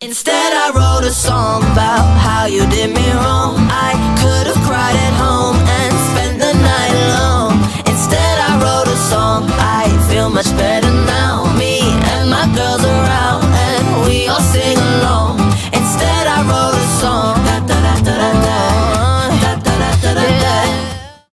Instead I wrote a song about how you did me wrong. I could have cried at home and spent the night alone. Instead I wrote a song, I feel much better now.